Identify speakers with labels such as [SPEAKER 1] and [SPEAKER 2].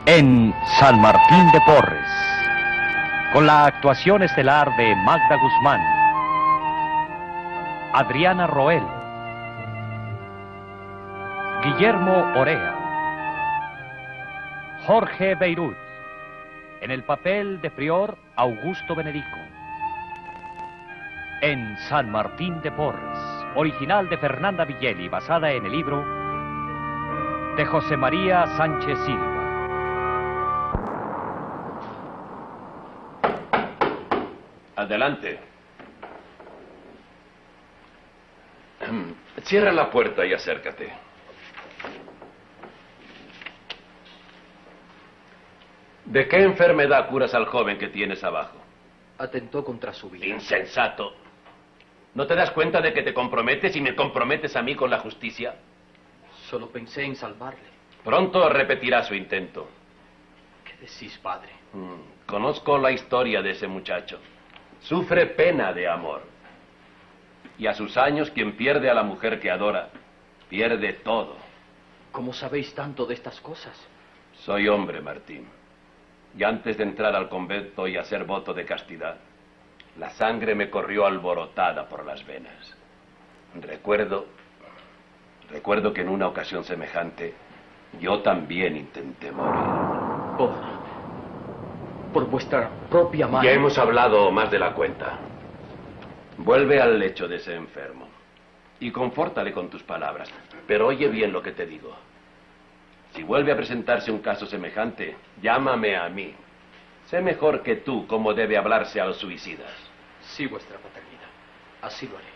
[SPEAKER 1] en San Martín de Porres, con la actuación estelar de Magda Guzmán, Adriana Roel, Guillermo Orea, Jorge Beirut, en el papel de prior Augusto Benedico. En San Martín de Porres, original de Fernanda Villeli, basada en el libro de José María Sánchez Silva.
[SPEAKER 2] Adelante. Cierra la puerta y acércate. ¿De qué enfermedad curas al joven que tienes abajo?
[SPEAKER 3] Atentó contra su vida.
[SPEAKER 2] Insensato. ¿No te das cuenta de que te comprometes y me comprometes a mí con la justicia?
[SPEAKER 3] Solo pensé en salvarle.
[SPEAKER 2] Pronto repetirá su intento.
[SPEAKER 3] ¿Qué decís, padre?
[SPEAKER 2] Conozco la historia de ese muchacho. Sufre pena de amor. Y a sus años, quien pierde a la mujer que adora, pierde todo.
[SPEAKER 3] ¿Cómo sabéis tanto de estas cosas?
[SPEAKER 2] Soy hombre, Martín. Y antes de entrar al convento y hacer voto de castidad, la sangre me corrió alborotada por las venas. Recuerdo que en una ocasión semejante, yo también intenté morir.
[SPEAKER 3] Por vuestra propia mano.
[SPEAKER 2] Ya hemos hablado más de la cuenta. Vuelve al lecho de ese enfermo y confórtale con tus palabras. Pero oye bien lo que te digo. Si vuelve a presentarse un caso semejante, llámame a mí. Sé mejor que tú cómo debe hablarse a los suicidas.
[SPEAKER 3] Sí, vuestra paternidad. Así lo haré.